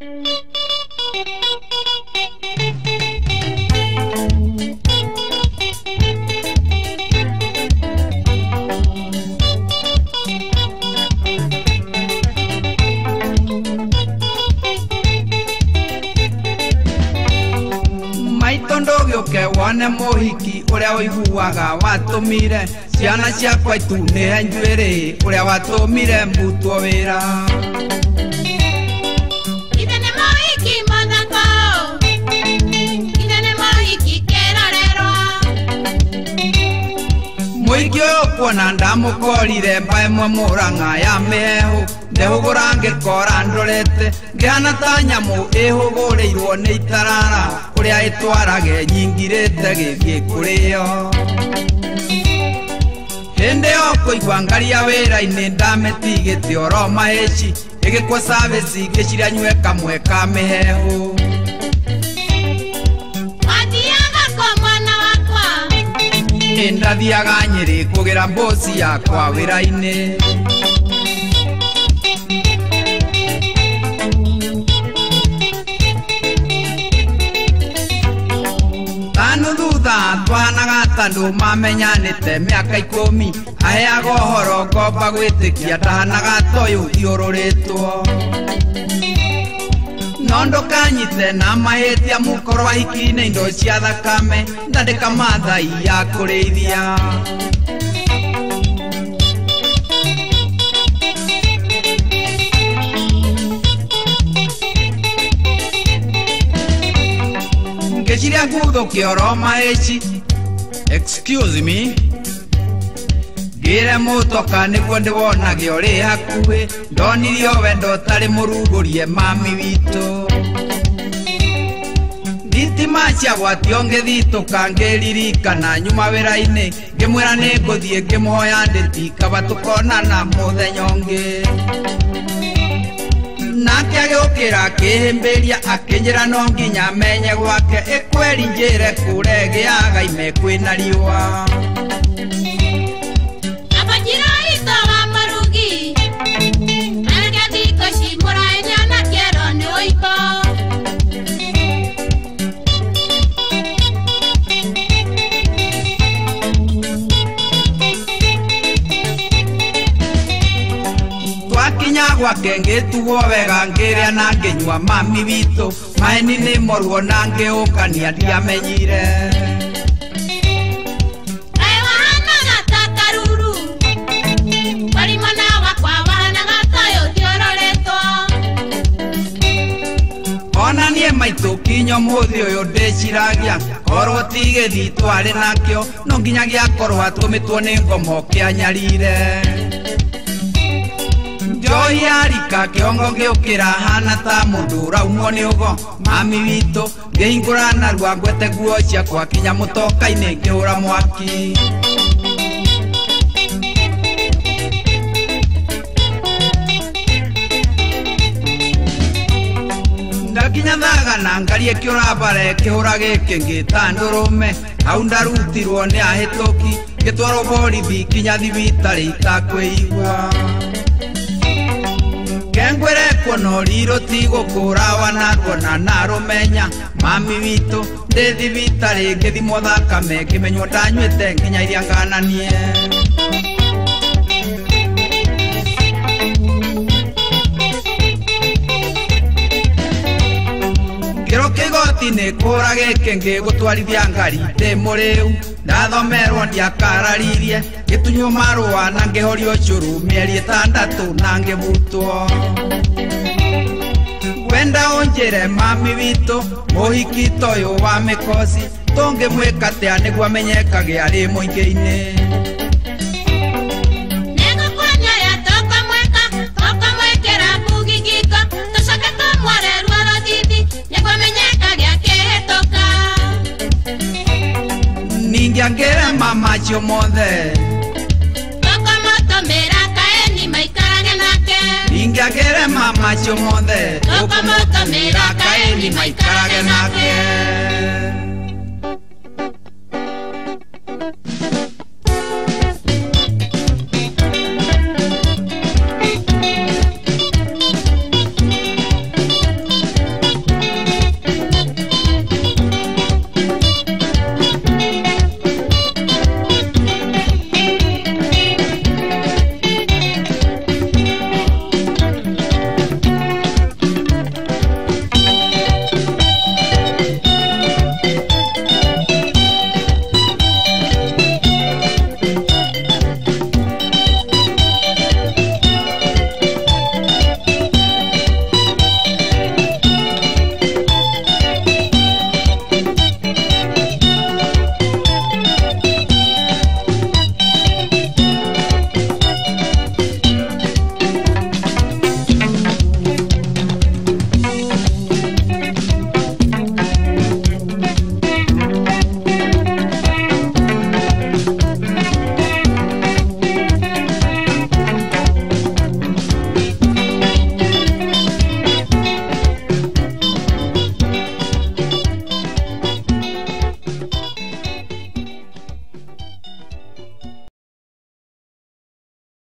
Ke wane mohiki uria wiguaga watumire ciana ciakwa itunehe njuiri uria watumire mbutwo wira Itene mohiki mathako Itene mohiki kerorerwa Muingi uyu kuona ndamukorire mbae mwe Murang'a ya mihehu ndehugura ngikora ndorete ngihana ta nyamu ihugurirwo ni itarara uria itwarage nyingirite githie kurio hindi yo kuigua ngaria wira-ini ndametigite oro maheci igikwa service ngiciria nyue kamwe ka mihehu Wathiaga kwa mwana wakwa Ndathiaga Nyeri kugira mbosi yakwa wira-ini Twanaga tandu mamenyanite miaka 10 aheaga uhoro ngomba gwitikia ndahanaga toyu thiururitwo no ndukanyite na mahitia mukorwo ahiki-ini indo cia thakame ndandika mathai ya kurithia ngeciria nguthukia oro maheci Excuse me Gire mutoka niguo ndiwonage uri hakuhi ndonirio wendo tari murugurie mami witu Thitima ciagwatio ngithituka ngiririkana nyuma wira-ini ngimwira ninguthie ngimuhoya nditi kaba tukonana muthenya ungi Nake agiukira akihimbiria akinyira no nginya menye gwake ikweri njire kure giaga ime kwina riua Abajira ito wa marugi Argathiko shimuraenya na kiero ni oiko Twakinya gwake ngituo wega ngiria na nginyua mami witu maeni ni morwo na ngiukania ndiamenyire Ona nie maitu kinyo muthi uyu ndiciragia korwo tigethi twari nakio no nginya giakorwo atumitwo ni ngomo kianyarire Njoi yarika kiongo giukira hana ta mundu uraumwo ni ugo mami witu ngihingura narua ngwete nguo ciakwa kinya mutoka-ini ngihura mwaki Ndakinya thagana ngarie kiurabare kihura giki ngita ndurume au ndarutirwo ni ahituki ngitwarwo borithi kinya thibitari itakwiigua Kengwere kono riro tigo kurawa narwo na rumenya mami witu ndi thibitari ngithimwo thakame kimenywo ndanywite nginya iria ngananie Kiro kigoti-ini kura giki ngigutwarithia ngari ndi muriu ndathomerwo ndiakararirie gitunywo marua na ngihorio curu mieri 6 na ngivutwo Wenda unjire mami witu muhiki toyo wa mikosi tungimwika atia niguo amenyekage ari muingi-ini Ningangere mama chomothe Tokomoto merakaeni maikarage nake Ningangere mama chomothe Tokomoto merakaeni maikarage nake